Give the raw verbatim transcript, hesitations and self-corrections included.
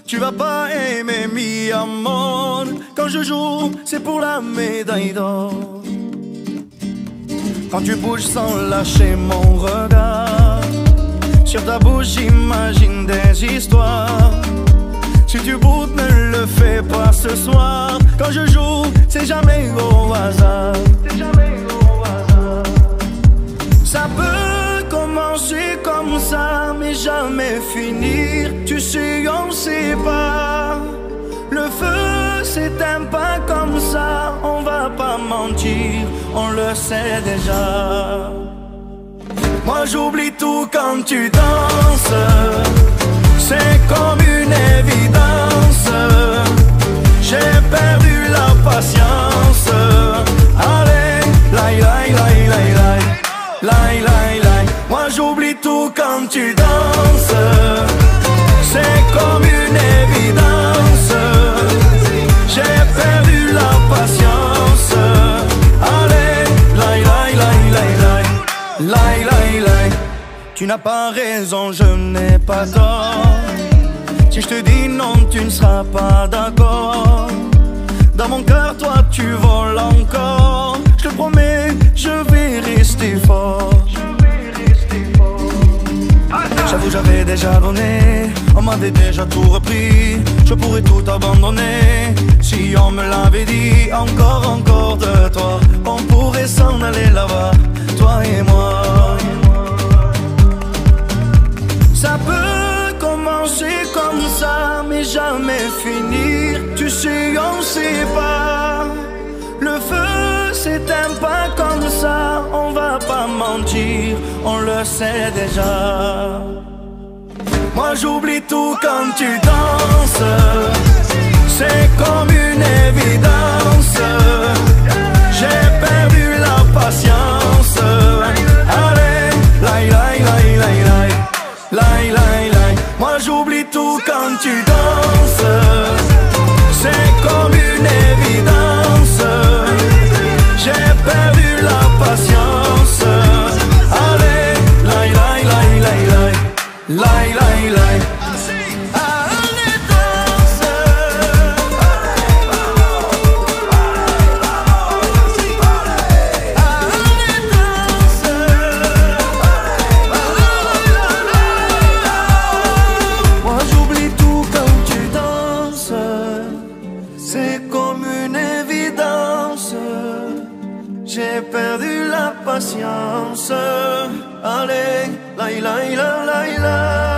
Tu vas pas aimer mi amor. Quand je joue, c'est pour la médaille d'or. Quand tu bouges sans lâcher mon regard, sur ta bouche j'imagine des histoires. Si tu boutes, ne le fais pas ce soir. Quand je joue, c'est jamais au hasard. C'est jamais au hasard. Ça peut commencer comme ça, mais jamais finir. Tu sais, on sait pas. Le feu s'éteint pas comme ça. On va pas mentir, on le sait déjà. Moi j'oublie tout quand tu danses. C'est comme une évidence. J'ai perdu la patience. Allez, laï, laï, laï, laï, laï, laï, laï, laï. Moi j'oublie tout quand tu danses. C'est comme une évidence. J'ai perdu la patience. Allez, laï, laï, laï, laï, laï, laï, laï, laï. Tu n'as pas raison, je n'ai pas tort. Si je te dis non, tu ne seras pas d'accord. Dans mon cœur, toi, tu voles encore. Je te promets, je vais rester fort. J'avoue, j'avais déjà donné. On m'avait déjà tout repris. Je pourrais tout abandonner si on me l'avait dit. Encore, encore de toi. On pourrait s'en aller là-bas, toi et moi. Ça peut commencer comme ça, mais jamais finir. Tu sais, on sait pas. Le feu s'éteint pas comme ça. On va pas mentir, on le sait déjà. Moi j'oublie tout quand tu danses. C'est comme une évidence. J'ai perdu la patience. Allez, laï, laï, laï, laï, laï, laï, laï, laï. Moi j'oublie tout quand tu danses. C'est comme une évidence. J'ai perdu la patience. Allez, laï, laï, laï, laï, laï, laï, laï, laï. J'ai perdu la patience. Allez, laï, laï, laï, laï, laï.